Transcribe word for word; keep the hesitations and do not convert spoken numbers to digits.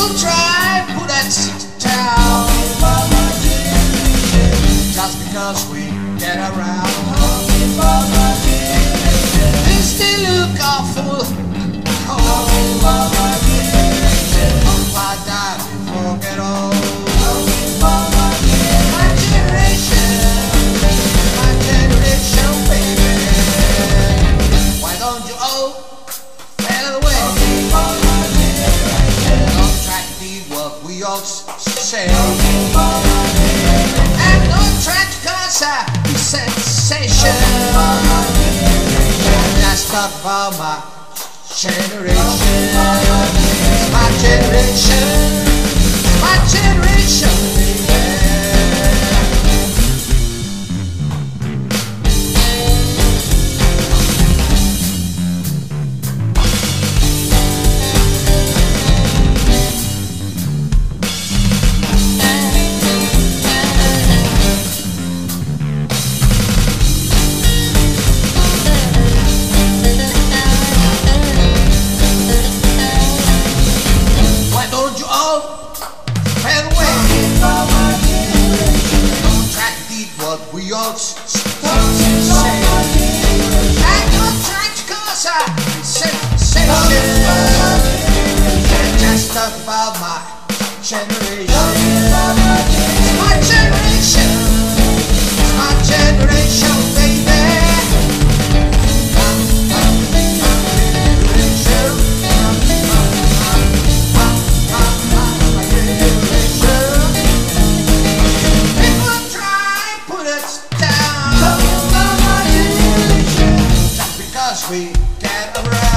People try put us down just because we get around. They still look awful cold. If I die before I get old. My generation, my generation, baby. Why don't you all fade away? Don't try to be what we all say. And don't try to cause a sensation. Let's talk about my generation. It's my generation. It's my generation, baby. We all say, I don't try to cause a sensation. Just talk about my generation. It's my generation. It's my generation, baby. We get around.